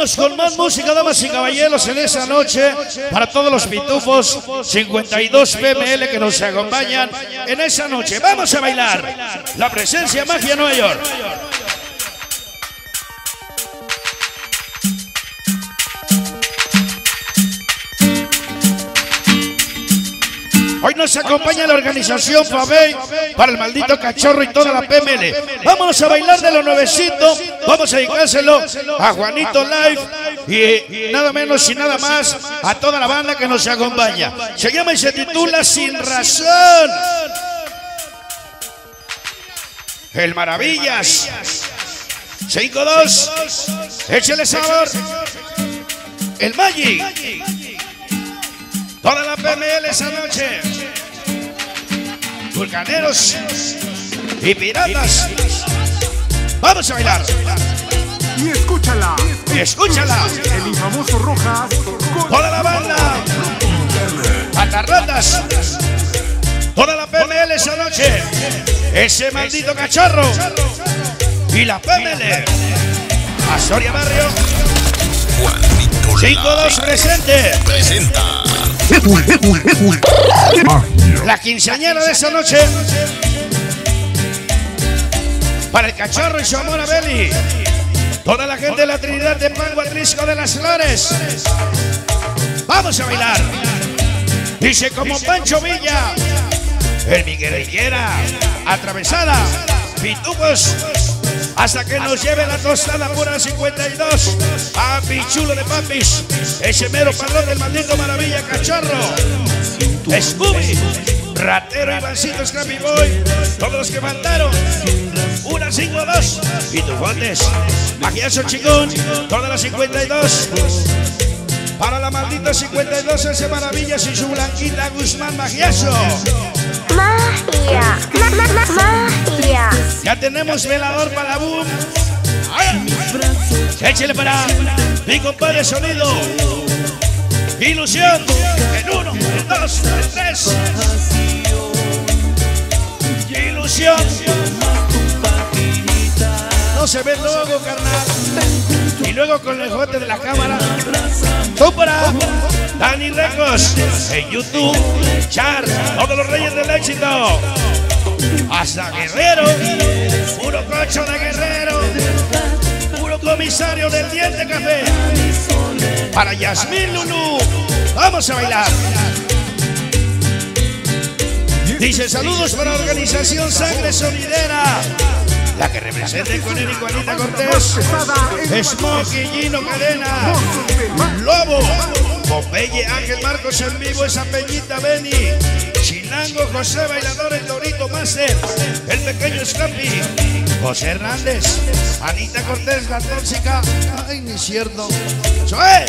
Vámonos con más música, damas y caballeros, en esa noche. Para todos los pitufos, 52 PML que nos acompañan en esa noche. Vamos a bailar la presencia Magia Nueva York. Hoy nos acompaña la organización Fabey para el maldito cachorro y toda la PML. Vámonos a bailar de lo nuevecito. Vamos a dedicárselo a Juanito Live y nada menos y nada más a toda la banda que nos acompaña. Se llama y se titula Sin Razón. El Maravillas. 5-2. Échale sabor. El Magic. Toda la PML esa noche. Vulcaneros y piratas. Vamos a bailar. Y escúchala. Y escúchala. El infamoso Rojas. Toda la banda. Patarratas. Toda la PML esa noche. Ese maldito cachorro. Y la PML. Astoria Barrio. 5-2 presente. Presenta la quinceañera de esa noche. Para el cachorro y su amor a Beli. Toda la gente de la Trinidad de Pango Atrisco de las Flores. Vamos a bailar. Dice como Pancho Villa. El Miguel Higuera. Atravesada. Pitufos. Hasta que nos lleve la tostada pura 52. Papi chulo de papis. Ese mero padrón del maldito maravilla cachorro. Scooby. Ratero, Ivancito, Scrappy Boy. Todos los que faltaron. 1-5-2. Y tus botes. Magiazo chingón. Todas las 52. Para la maldita 52 ese maravillas y su blanquita Guzmán Magiazo. Magia, magia. Ya tenemos velador para boom. Échale para mi compadre sonido. Ilusión. En 1, en 2, en 3. Ilusión. No se ve luego, carnal. Y luego con el jote de la cámara. Tú para Dani Recos en YouTube. Char, todos los reyes del éxito. Hasta Guerrero. Puro cocho de Guerrero. Puro comisario del Diente Café. Para Yasmín Lulú. Vamos a bailar. Dice saludos para la organización Sangre Sonidera. La que represente con él y Juanita Cortés. Smokey, Gino Cadena. Lobo. Popeye, Ángel Marcos en vivo, esa Peñita Beni. Chilango, José Bailador, el Dorito Master. El pequeño Scrappy. José Hernández. Anita Cortés, la tóxica. Ay, ni cierto. ¡Soy!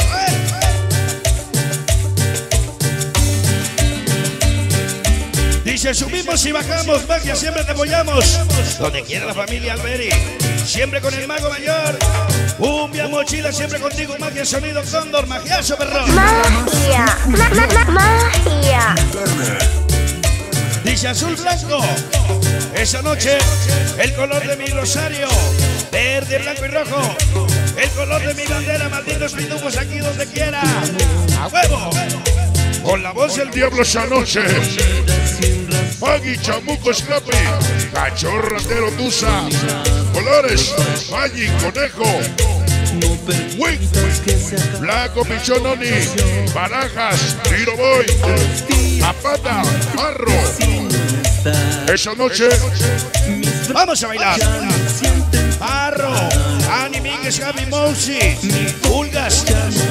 Dice, subimos y bajamos, Magia, siempre te apoyamos. Donde quiera la familia Alberi. Siempre con el mago mayor. Cumbia mochila, siempre contigo, Magia, sonido Cóndor, Magiazo, perro. Magia, magia. Dice azul blanco. Esa noche, el color de mi rosario. Verde, blanco y rojo. El color de mi bandera, malditos pitufos aquí donde quiera. ¡A huevo! Con la voz del diablo esa noche. Magui, Chamuco, Scrappy, Cachorro, Ratero, Tusa, Colores, Magic, Conejo, Wing, Blanco, Pichón, Oni, Barajas, Tiro Boy, Zapata, Barro. Esa noche vamos a bailar. Barro, Ani, Miguel, Gaby, Mousi, Pulgas.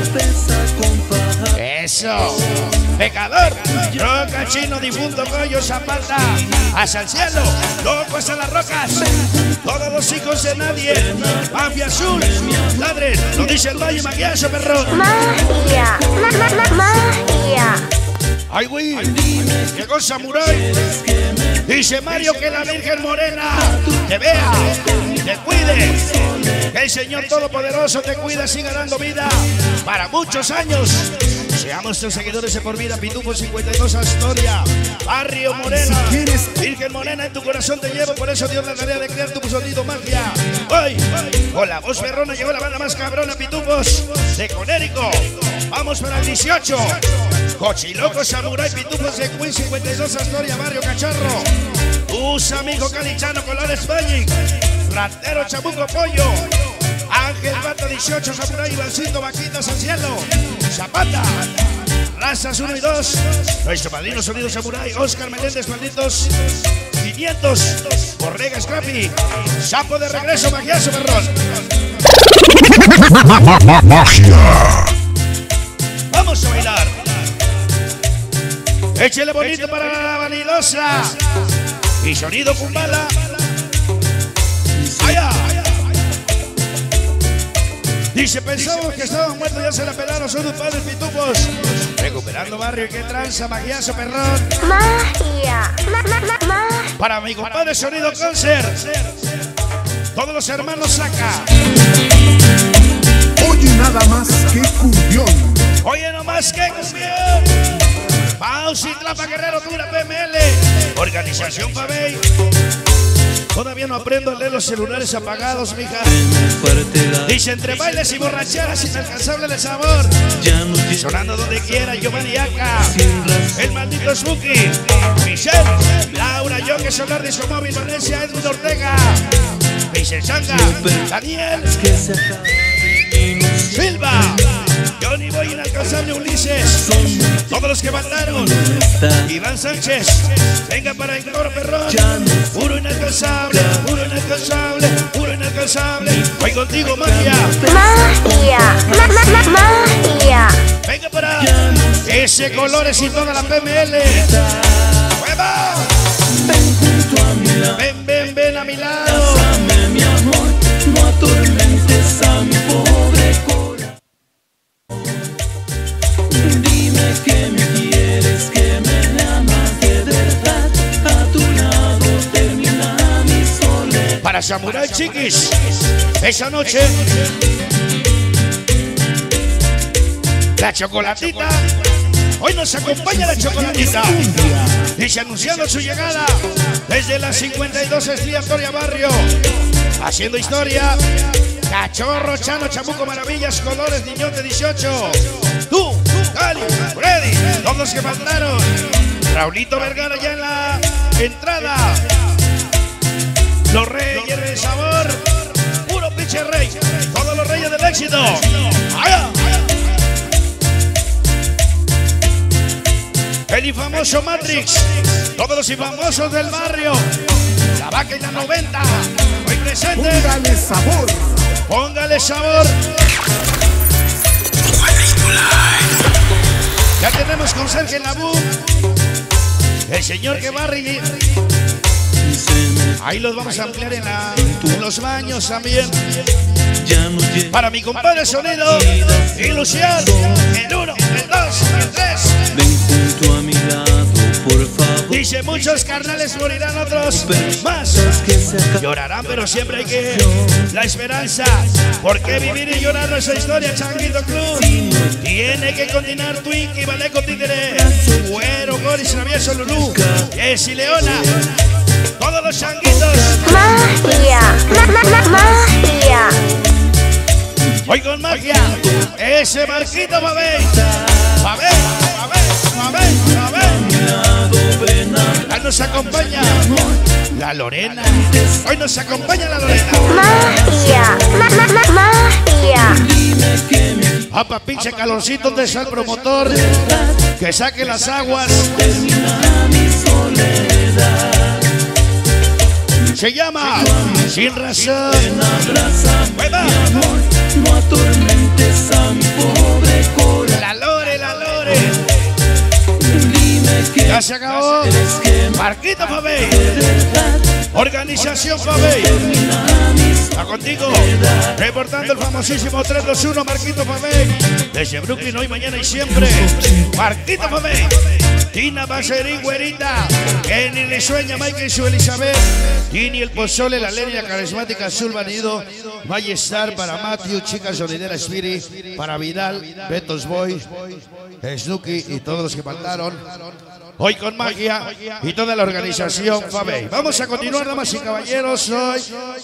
Eso. Pecador, Roca, Chino, Difunto, Goyo, Zapata. Hacia el cielo, loco hasta las rocas. Todos los hijos de nadie. Mafia Azul, ladres, lo dice el Valle Magiazo, perro. Magia, magia. Ay, güey, llegó Samurai. Dice Mario que la Virgen Morena te vea, te cuide. Que el Señor Todopoderoso te cuida, siga dando vida para muchos años. Seamos tus seguidores de por vida. Pitufo 52 Astoria, Barrio Morena. Virgen Morena, en tu corazón te llevo. Por eso Dios la tarea de crear tu sonido magia. Hoy, con la voz perrona llegó la banda más cabrona, Pitufos de Conérico. Vamos para el 18. Cochiloco, Samurai, Pitufos de Queen 52 Astoria, Barrio Cachorro. Tus amigos Calichano, Colores Magic. Ratero, Chamuco, Pollo. Ángel Bata 18, Samurai, Ivancito, Vaquitas al cielo. Zapata, Razas 1 y 2. Nuestro padrino Sonido Samurai, Oscar Meléndez, malditos 500. Borrega Scrappy, Sapo de regreso, Magiazo, perrón. Magia. Vamos a bailar. Échele bonito para la vanidosa. Y Sonido Kumbala. Allá. Dice, pensamos que estaban muertos, ya se la pelaron, son los padres Pitufos. Recuperando barrio, qué tranza, Magiazo, perrón. Magia. Magia. Para mi compadre Sonido Cáncer. Todos los hermanos Saca. Oye nada más que cumbión. Oye nomás que cumbión. Pausa y Tlapa Guerrero, Dura PML. Organización Pabey. Todavía no aprendo a leer los celulares apagados, mija. Dice, entre bailes y borracheras, inalcanzable el sabor. Sonando donde quiera, Giovanni Aca. El maldito Smokey. Michelle, Laura, yo que sonar Disco Móvil, Valencia, Edwin Ortega. Michelle Changa, Daniel. Silva. Johnny Boy, inalcanzable Ulises. Todos los que mandaron. Iván Sánchez. Venga para el coro, perrón. Puro inalcanzable, puro inalcanzable, puro inalcanzable. Voy contigo, magia. Magia. Magia. Venga para ese Colores y toda la PML. ¡Mueva! Ven, ven, ven a mi lado. Bésame, mi amor, no atormentes a mi pobre corazón. Dime que me quieres, que me amas de verdad. A tu lado termina mi soledad. Para Samurai Chiquis, esa noche la chocolatita. Hoy nos acompaña la chocolatita. Dice, anunciando su llegada desde las 52 Estrella Toria Barrio. Haciendo historia. Cachorro, Chano, Chamuco, Maravillas, Colores, Niñote 18. Tú, Cali, Freddy, todos los que faltaron. Raulito Vergara ya en la entrada. Los reyes del sabor. Puro pinche rey. Todos los reyes del éxito. ¡Allá! El infamoso Matrix. Todos los infamosos del barrio. La Vaca y la 90. Hoy presente. Póngale sabor. Póngale sabor. Ya tenemos con Sergio Nabú. El señor que barri. Ahí los vamos a ampliar en los baños también. Para mi compadre Sonido, Ilusión, el 1, el 2, el 3. Ven junto a mi lado, por favor. Dice, muchos carnales morirán, otros más llorarán, pero siempre hay que la esperanza. ¿Por qué vivir y llorar nuestra historia, Changuito Club? Tiene que continuar Twinkie, Valeco Títere, Güero, Goris, Travieso, Lulú, Jessy Leona. Todos los changuitos. Magia. Magia. Hoy con magia. Ese Marquito Babey. Babey, Babey, Babey, Babey. Hoy nos acompaña la Lorena. Hoy nos acompaña la Lorena. Magia. Magia. Apa, pinche calorcito, donde está el promotor. Que saque las aguas. Se llama Sin Razón. ¡Mueva! No atormentes a mi pobre corazón. La Lore, la Lore. Dime que Ya se acabó. Marquito Fabey. Organización Fabey. Está contigo. Reportando el famosísimo 321 Marquito Fabey. Desde Brooklyn, hoy, mañana y siempre. Marquito Fabey. Tina Baserín, güerita. Kenny le sueña, Michael y su Elizabeth. Tini el pozole, la Lenia carismática, Azul Vanido. Ballestar para Matthew, Chica Solidera Spirit. Para Vidal, Betos Boy, Snooki y todos los que faltaron. Hoy con magia y toda la organización Fabey. Vamos a continuar, damas y caballeros. Hoy